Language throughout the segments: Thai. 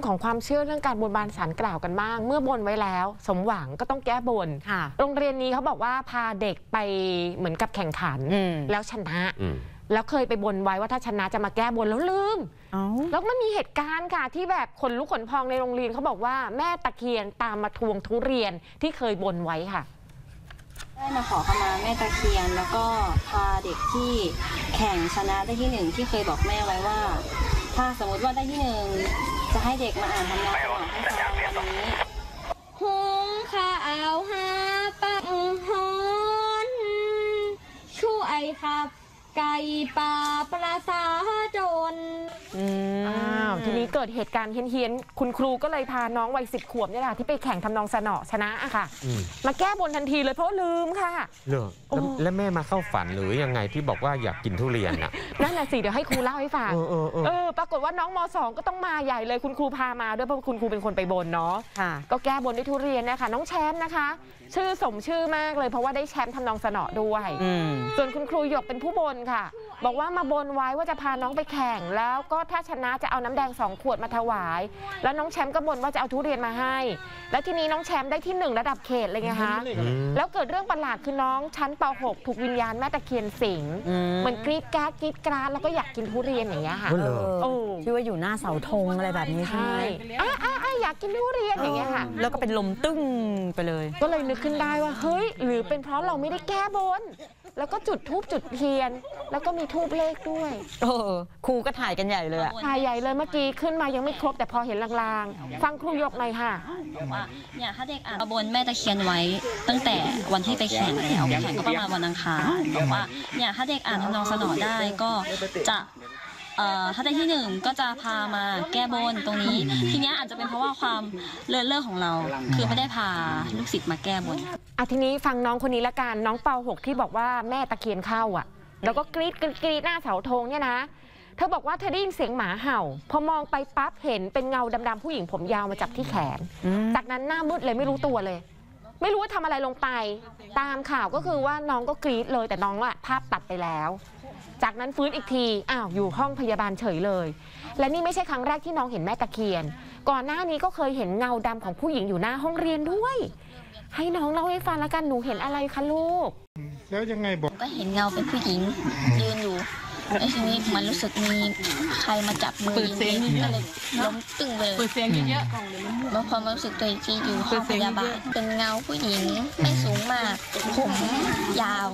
ของความเชื่อเรื่องการบนบานศาลกล่าวกันบ้างเมื่อบนไว้แล้วสมหวังก็ต้องแก้บนโรงเรียนนี้เขาบอกว่าพาเด็กไปเหมือนกับแข่งขันแล้วชนะแล้วเคยไปบนไว้ว่าถ้าชนะจะมาแก้บนแล้วลืมแล้วมันมีเหตุการณ์ค่ะที่แบบขนลุกขนพองในโรงเรียนเขาบอกว่าแม่ตะเคียนตามมาทวงทุเรียนที่เคยบนไว้ค่ะได้มาขอขมาแม่ตะเคียนแล้วก็พาเด็กที่แข่งชนะได้ที่1ที่เคยบอกแม่ไว้ว่าถ้าสมมติว่าได้ที่1จะให้เด็กมาอ่านทำนองสนอให้ฟังวันนี้หงข้าวหาปังหอนช่วยขับไก่ป่าประสาจนทีนี้เกิดเหตุการณ์เฮี้ยนๆคุณครูก็เลยพาน้องวัย10 ขวบนี่แหละที่ไปแข่งทำนองสนอชนะอะค่ะมาแก้บนทันทีเลยเพราะลืมค่ะเหรอแล้วแม่มาเข้าฝันหรือยังไงที่บอกว่าอยากกินทุเรียนน่ะนั่นแหละสิเดี๋ยวให้ครูเล่าให้ฟังปรากฏว่าน้องม.2ก็ต้องมาใหญ่เลยคุณครูพามาด้วยเพราะคุณครูเป็นคนไปบนเนาะก็แก้บนด้วยทุเรียนนะคะน้องแชมป์นะคะชื่อสมชื่อมากเลยเพราะว่าได้แชมป์ทำนองสนอด้วยส่วนคุณครูหยกเป็นผู้บนค่ะบอกว่ามาบนไว้ว่าจะพาน้องไปแข่งแล้วก็ถ้าชนะจะเอาน้ำแดง2 ขวดมาถวายแล้วน้องแชมป์ก็บนว่าจะเอาทุเรียนมาให้แล้วทีนี้น้องแชมป์ได้ที่1ระดับเขตเลยไงคะแล้วเกิดเรื่องประหลาดคือน้องชั้นป .6 ถูกวิญญาณแม่ตะเคียนสิงเหมือนกรี๊ดกราดแล้วก็อยากกินทุเรียนอย่างเงี้ยค่ะที่ว่าอยู่หน้าเสาธงอะไรแบบนี้ใช่ไหมอยากกินทุเรียนอย่างเงี้ยค่ะแล้วก็เป็นลมตึ้งไปเลยก็เลยนึกขึ้นได้ว่าเฮ้ยหรือเป็นเพราะเราไม่ได้แก้บนแล้วก็จุดธูปจุดเทียนแล้วก็มีธูปเลขด้วยครูก็ถ่ายกันใหญ่เลยถ่ายใหญ่เลยเมื่อกี้ขึ้นมายังไม่ครบแต่พอเห็นลางๆฟังครูยกหน่อยค่ะว่าเนี่ยถ้าเด็กอ่านบนแม่ตะเคียนไว้ตั้งแต่วันที่ไปแข่งแล้วแข่งก็ประมาณวันอังคารบอกว่าเนี่ยถ้าเด็กอ่านทำนองสนอได้ก็จะถ้าได้ที่1ก็จะพามาแก้บนตรงนี้ทีนี้อาจจะเป็นเพราะว่าความเลิศเล่อของเราคือไม่ได้พาลูกศิษย์มาแก้บนทีนี้ฟังน้องคนนี้ละกันน้องป .6 ที่บอกว่าแม่ตะเคียนเข้าแล้วก็กรี๊ดหน้าเสาธงเนี่ยนะเธอบอกว่าเธอได้ยินเสียงหมาเห่าพอมองไปปั๊บเห็นเป็นเงาดำๆผู้หญิงผมยาวมาจับที่แขนจากนั้นหน้ามืดเลยไม่รู้ตัวเลยไม่รู้ว่าทำอะไรลงไปตามข่าวก็คือว่าน้องก็กรี๊ดเลยแต่น้องภาพตัดไปแล้วจากนั้นฟื้นอีกทีอยู่ห้องพยาบาลเฉยเลยและนี่ไม่ใช่ครั้งแรกที่น้องเห็นแม่ตะเคียนก่อนหน้านี้ก็เคยเห็นเงาดำของผู้หญิงอยู่หน้าห้องเรียนด้วยให้น้องเล่าให้ฟังแล้วกันหนูเห็นอะไรคะลูกแล้วยังไงบอกก็เห็นเงาเป็นผู้หญิงยืนอยู่แล้วทีนี้มันรู้สึกมีใครมาจับมือยิงก็เลยล้มตึ้งไปเลยเสียงเยอะแล้วพอมารู้สึกตัวอีกทีอยู่ห้องพยาบาลเป็นเงาผู้หญิงไม่สูงมากผมยาว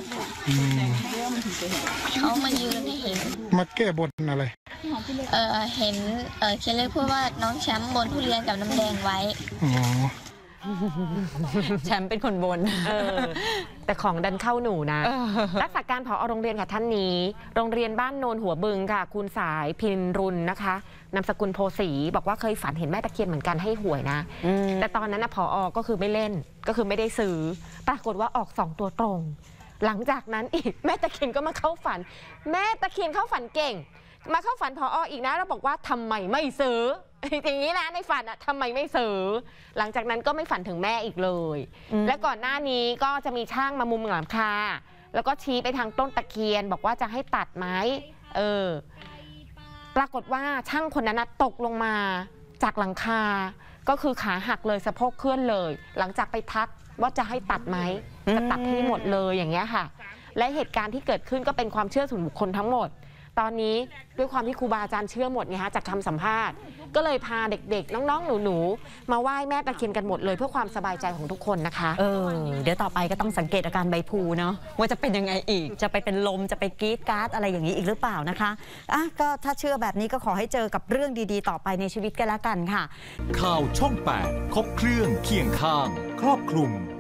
เขามายืนให้เห็นมาแก้บนอะไรเห็นเขียนเลยพูดว่าน้องแชมป์บนทุเรียนกับน้ำแดงไว้แชมป์เป็นคนบนแต่ของดันเข้าหนูนะรักษาการผอ.โรงเรียนค่ะท่านนี้โรงเรียนบ้านโนนหัวบึงค่ะคุณสายพินรุนนะคะนามสกุลโพสีบอกว่าเคยฝันเห็นแม่ตะเคียนเหมือนกันให้หวยนะแต่ตอนนั้นผอ.ก็คือไม่เล่นก็คือไม่ได้ซื้อปรากฏว่าออก2 ตัวตรงหลังจากนั้นอีกแม่ตะเคียนก็มาเข้าฝันแม่ตะเคียนเข้าฝันเก่งมาเข้าฝันผอ.อีกนะเราบอกว่าทำไมไม่ซื้ออย่างนี้นะในฝันทำไมไม่ซื้อหลังจากนั้นก็ไม่ฝันถึงแม่อีกเลยและก่อนหน้านี้ก็จะมีช่างมามุมหลังคาแล้วก็ชี้ไปทางต้นตะเคียนบอกว่าจะให้ตัดไหมปรากฏว่าช่างคนนั้นตกลงมาจากหลังคาก็คือขาหักเลยสะโพกเคลื่อนเลยหลังจากไปทักว่าจะให้ตัดไหมจะตัดให้หมดเลยอย่างเงี้ยค่ะและเหตุการณ์ที่เกิดขึ้นก็เป็นความเชื่อส่วนบุคคลทั้งหมดตอนนี้ด้วยความที่ครูบาอาจารย์เชื่อหมดไงคะจากคำสัมภาษณ์ก็เลยพาเด็กๆน้องๆหนูๆมาไหว้แม่ตะเคียนกันหมดเลยเพื่อความสบายใจของทุกคนนะคะเดี๋ยวต่อไปก็ต้องสังเกตอาการใบพลูเนาะว่าจะเป็นยังไงอีกจะไปเป็นลมจะไปกรี๊ดกราดอะไรอย่างนี้อีกหรือเปล่านะคะก็ถ้าเชื่อแบบนี้ก็ขอให้เจอกับเรื่องดีๆต่อไปในชีวิตกันแล้วกันค่ะข่าวช่อง 8 ครบเครื่องเคียงข้างครอบคลุม